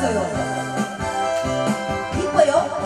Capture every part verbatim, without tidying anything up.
이뻐요. 이뻐요.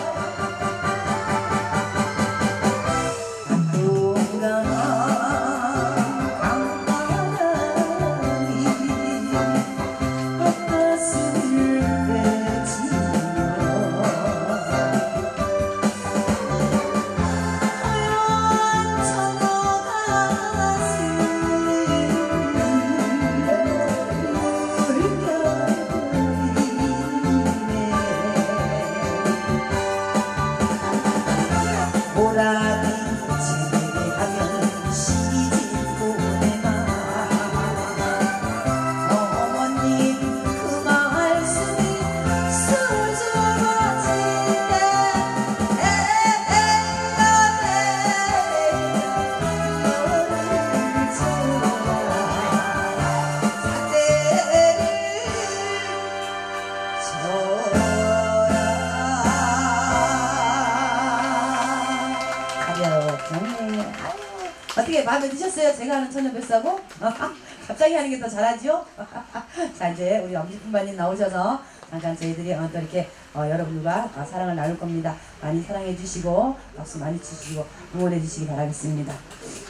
어떻게 마음에 드셨어요? 제가 하는 처녀뱃사공? 갑자기 하는 게 더 잘하죠? 자, 이제 우리 엄지 품바님 나오셔서 잠깐 저희들이 어, 또 이렇게 어, 여러분들과 어, 사랑을 나눌 겁니다. 많이 사랑해 주시고 박수 많이 치시고 응원해 주시기 바라겠습니다.